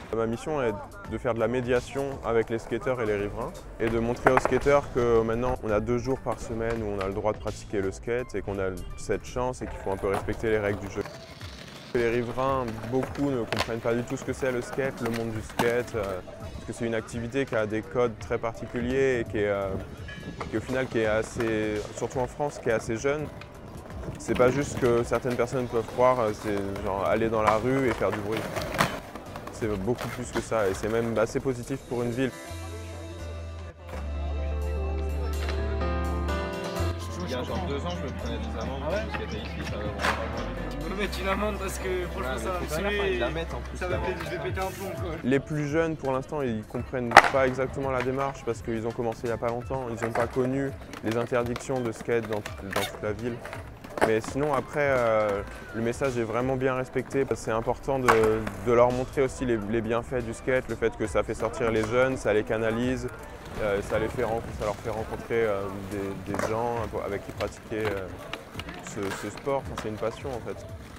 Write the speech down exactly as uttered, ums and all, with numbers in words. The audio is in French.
Ma mission est de faire de la médiation avec les skateurs et les riverains et de montrer aux skateurs que maintenant on a deux jours par semaine où on a le droit de pratiquer le skate et qu'on a cette chance et qu'il faut un peu respecter les règles du jeu. Les riverains, beaucoup ne comprennent pas du tout ce que c'est le skate, le monde du skate, euh, parce que c'est une activité qui a des codes très particuliers et qui est, euh, qui au final qui est assez, surtout en France, qui est assez jeune. C'est pas juste que certaines personnes peuvent croire, c'est genre aller dans la rue et faire du bruit. C'est beaucoup plus que ça et c'est même assez positif pour une ville. Il y a genre deux ans, je me prenais des amendes ah ouais parce qu'il était ici, ça va vraiment Je me mettre une amende parce que franchement ah, ça va me faut pas la faire, tuer. ils la mettent en plus, Ça va l'amende. péter, je vais péter un plomb quoi. Les plus jeunes, pour l'instant, ils ne comprennent pas exactement la démarche parce qu'ils ont commencé il n'y a pas longtemps. Ils n'ont pas connu les interdictions de skate dans, dans toute la ville. Mais sinon, après, euh, le message est vraiment bien respecté. C'est important de, de leur montrer aussi les, les bienfaits du skate, le fait que ça fait sortir les jeunes, ça les canalise, euh, ça, les fait, ça leur fait rencontrer euh, des, des gens avec qui pratiquer euh, ce, ce sport. Enfin, c'est une passion en fait.